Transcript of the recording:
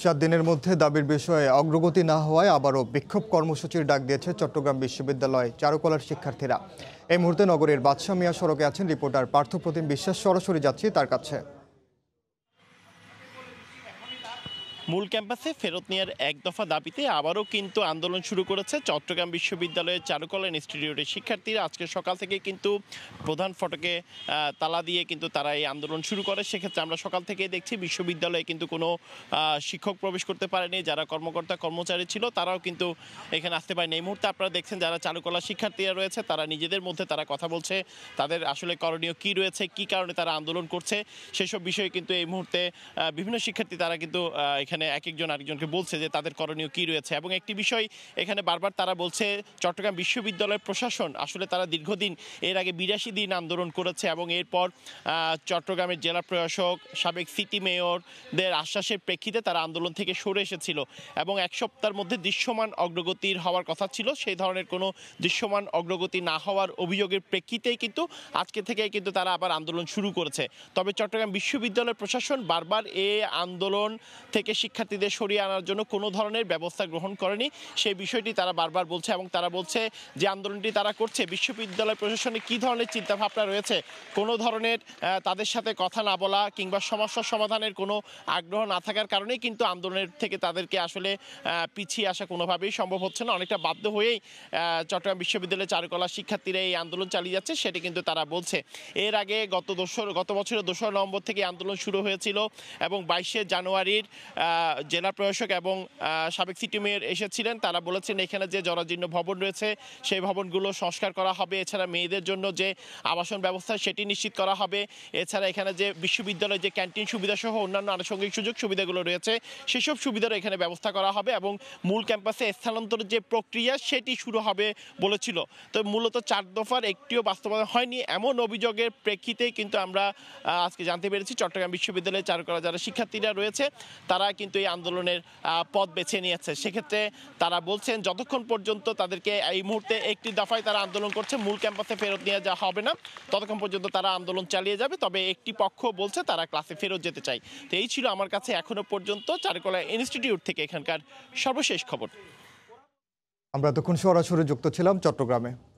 7 দিনের মধ্যে দাবির বিষয়ে অগ্রগতি না হওয়ায় আবারও বিক্ষোভ কর্মসূচির ডাক দিয়েছে চট্টগ্রাম বিশ্ববিদ্যালয় চারুকলার শিক্ষার্থীরা। এই মুহূর্তে নগরীর বাদশা মিয়া সড়কে আছেন রিপোর্টার পার্থপ্রতিম বিশ্বাস। সরাসরি যাচ্ছি তার কাছে। মূল ক্যাম্পাসে ফেরত নেওয়ার এক দফা দাবিতে আবারও কিন্তু আন্দোলন শুরু করেছে চট্টগ্রাম বিশ্ববিদ্যালয়ের চারুকলা ইনস্টিটিউটের শিক্ষার্থীরা। আজকে সকাল থেকে কিন্তু প্রধান ফটকে তালা দিয়ে কিন্তু তারা এই আন্দোলন শুরু করে। সেক্ষেত্রে আমরা সকাল থেকেই দেখছি বিশ্ববিদ্যালয়ে কিন্তু কোনো শিক্ষক প্রবেশ করতে পারেনি। যারা কর্মকর্তা কর্মচারী ছিল তারাও কিন্তু এখানে আসতে পারেনি। এই মুহূর্তে আপনারা দেখছেন যারা চারুকলা শিক্ষার্থীরা রয়েছে তারা নিজেদের মধ্যে তারা কথা বলছে, তাদের আসলে করণীয় কী রয়েছে, কী কারণে তারা আন্দোলন করছে সেসব বিষয়ে কিন্তু এই মুহূর্তে বিভিন্ন শিক্ষার্থী তারা কিন্তু এখানে এক একজন আরেকজনকে বলছে যে তাদের করণীয় কী রয়েছে। এবং একটি বিষয় এখানে বারবার তারা বলছে, চট্টগ্রাম বিশ্ববিদ্যালয়ের প্রশাসন আসলে তারা দীর্ঘদিন এর আগে 82 দিন আন্দোলন করেছে এবং এরপর চট্টগ্রামের জেলা প্রশাসক সাবেক সিটি মেয়রদের আশ্বাসের প্রেক্ষিতে তারা আন্দোলন থেকে সরে এসেছিল এবং এক সপ্তাহের মধ্যে দৃশ্যমান অগ্রগতির হওয়ার কথা ছিল। সেই ধরনের কোনো দৃশ্যমান অগ্রগতি না হওয়ার অভিযোগের প্রেক্ষিতেই কিন্তু আজকে থেকে কিন্তু তারা আবার আন্দোলন শুরু করেছে। তবে চট্টগ্রাম বিশ্ববিদ্যালয়ের প্রশাসন বারবার এই আন্দোলন থেকে শিক্ষার্থীদের সরিয়ে আনার জন্য কোনো ধরনের ব্যবস্থা গ্রহণ করেনি, সেই বিষয়টি তারা বারবার বলছে। এবং তারা বলছে যে আন্দোলনটি তারা করছে বিশ্ববিদ্যালয় প্রশাসনে কী ধরনের চিন্তাভাবনা রয়েছে, কোনো ধরনের তাদের সাথে কথা না বলা কিংবা সমস্যার সমাধানের কোনো আগ্রহ না থাকার কারণেই কিন্তু আন্দোলনের থেকে তাদেরকে আসলে পিছিয়ে আসা কোনোভাবেই সম্ভব হচ্ছে না। অনেকটা বাধ্য হয়েই চট্টগ্রাম বিশ্ববিদ্যালয়ের চারুকলা শিক্ষার্থীরা এই আন্দোলন চালিয়ে যাচ্ছে, সেটি কিন্তু তারা বলছে। এর আগে গত বছরের 2 নভেম্বর থেকে আন্দোলন শুরু হয়েছিল এবং 22শে জানুয়ারির জেলা প্রশাসক এবং সাবেক সিটি মেয়র এসেছিলেন। তারা বলেছেন এখানে যে জরাজীর্ণ ভবন রয়েছে সেই ভবনগুলো সংস্কার করা হবে, এছাড়া মেয়েদের জন্য যে আবাসন ব্যবস্থা সেটি নিশ্চিত করা হবে, এছাড়া এখানে যে বিশ্ববিদ্যালয়ে যে ক্যান্টিন সুবিধা সহ অন্যান্য আনুষঙ্গিক সুযোগ সুবিধাগুলো রয়েছে সেসব সুবিধারও এখানে ব্যবস্থা করা হবে এবং মূল ক্যাম্পাসে স্থানান্তরের যে প্রক্রিয়া সেটি শুরু হবে বলেছিল। তো মূলত 4 দফার একটিও বাস্তবায়ন হয়নি এমন অভিযোগের প্রেক্ষিতেই কিন্তু আমরা আজকে জানতে পেরেছি চট্টগ্রাম বিশ্ববিদ্যালয়ের চারুকলা যারা শিক্ষার্থীরা রয়েছে তারা কিন্তু এই আন্দোলনের পথ বেছে নিয়েছে। সেক্ষেত্রে তারা বলছেন যতক্ষণ পর্যন্ত তাদেরকে এই মুহূর্তে একটি দফায় তারা আন্দোলন করছে, মূল ক্যাম্পাসে ফেরত নিয়ে যাওয়া হবে না, ততক্ষণ পর্যন্ত তারা আন্দোলন চালিয়ে যাবে। তবে একটি পক্ষ বলছে তারা ক্লাসে ফেরত যেতে চায়। তো এই ছিল আমার কাছে এখনো পর্যন্ত চারুকলা ইনস্টিটিউট থেকে এখানকার সর্বশেষ খবর। আমরা তখন সরাসরি যুক্ত ছিলাম চট্টগ্রামে।